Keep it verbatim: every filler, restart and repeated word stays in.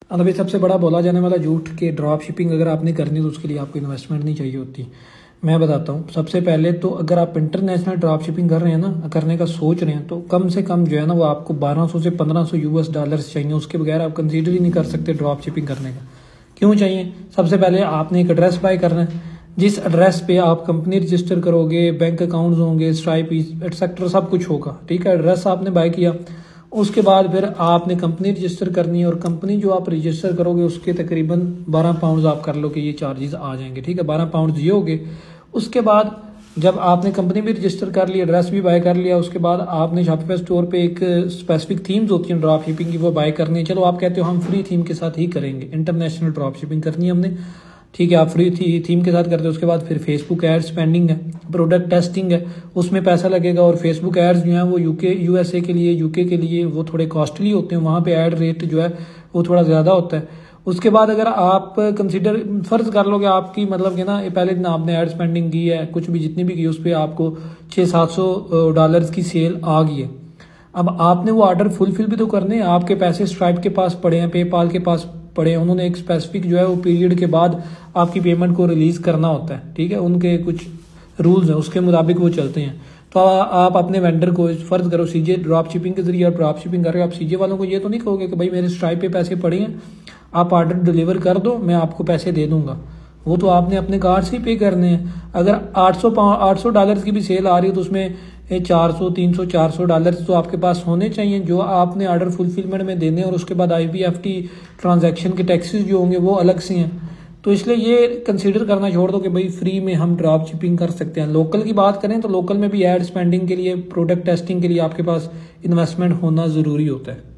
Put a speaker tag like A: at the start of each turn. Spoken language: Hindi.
A: और अभी सबसे बड़ा बोला जाने वाला झूठ कि ड्रॉप शिपिंग अगर आपने करनी तो उसके लिए आपको इन्वेस्टमेंट नहीं चाहिए होती। मैं बताता हूँ। सबसे पहले तो अगर आप इंटरनेशनल ड्रॉप शिपिंग कर रहे हैं ना, करने का सोच रहे हैं, तो कम से कम जो है ना वो आपको बारह सौ से पंद्रह सौ यूएस डॉलर्स चाहिए। उसके बगैर आप कंसीडर ही नहीं कर सकते ड्रॉप शिपिंग करने का। क्यों चाहिए? सबसे पहले आपने एक एड्रेस बाय करना है, जिस एड्रेस पे आप कंपनी रजिस्टर करोगे, बैंक अकाउंट्स होंगे, स्ट्राइप एक्सेट्रा सब कुछ होगा। ठीक है, एड्रेस आपने बाय किया, उसके बाद फिर आपने कंपनी रजिस्टर करनी है, और कंपनी जो आप रजिस्टर करोगे उसके तकरीबन बारह पाउंड आप कर लो कि ये चार्जेस आ जाएंगे। ठीक है, बारह पाउंड ये हो गए। उसके बाद जब आपने कंपनी भी रजिस्टर कर ली, एड्रेस भी बाय कर लिया, उसके बाद आपने शॉपिफाई स्टोर पे एक स्पेसिफिक थीम्स होती हैं ड्रॉप शिपिंग की, वो बाय करनी है। चलो आप कहते हो हम फ्री थीम के साथ ही करेंगे, इंटरनेशनल ड्रॉप शिपिंग करनी है हमने। ठीक है, आप फ्री थी, थीम के साथ करते हो। उसके बाद फिर फेसबुक एड स्पेंडिंग है, प्रोडक्ट टेस्टिंग है, उसमें पैसा लगेगा। और फेसबुक एड्स जो हैं वो यूके यूएसए के लिए, यूके के लिए वो थोड़े कॉस्टली होते हैं, वहाँ पे ऐड रेट जो है वो थोड़ा ज़्यादा होता है। उसके बाद अगर आप कंसीडर फर्ज कर लो कि आपकी मतलब कि ना पहले दिन आपने एड स्पेंडिंग की है, कुछ भी जितनी भी की, उस पर आपको छः सात सौ डॉलर्स की सेल आ गई है। अब आपने वो ऑर्डर फुलफिल भी तो करने हैं। आपके पैसे स्ट्राइप के पास पड़े हैं, पेपाल के पास पड़े हैं, उन्होंने एक स्पेसिफिक जो है वो पीरियड के बाद आपकी पेमेंट को रिलीज करना होता है। ठीक है, उनके कुछ रूल्स हैं, उसके मुताबिक वो चलते हैं। तो आप अपने वेंडर को फर्ज करो सीजे ड्रॉप शिपिंग के जरिए आप ड्रॉप शिपिंग कर रहे हो, आप सीजे वालों को ये तो नहीं कहोगे कि भाई मेरे स्ट्राइप पे पैसे पड़े हैं, आप ऑर्डर डिलीवर कर दो, मैं आपको पैसे दे दूंगा। वो तो आपने अपने कार्ड से ही पे करने हैं। अगर आठ सौ आठ सौ डॉलर की भी सेल आ रही है तो उसमें चार सौ तीन सौ चार सौ डॉलर तो आपके पास होने चाहिए जो आपने ऑर्डर फुलफिलमेंट में देने, और उसके बाद आईपीएफटी ट्रांजैक्शन के टैक्सेस जो होंगे वो अलग से हैं। तो इसलिए ये कंसीडर करना छोड़ दो कि भाई फ्री में हम ड्रॉप शिपिंग कर सकते हैं। लोकल की बात करें तो लोकल में भी एड स्पेंडिंग के लिए, प्रोडक्ट टेस्टिंग के लिए आपके पास इन्वेस्टमेंट होना ज़रूरी होता है।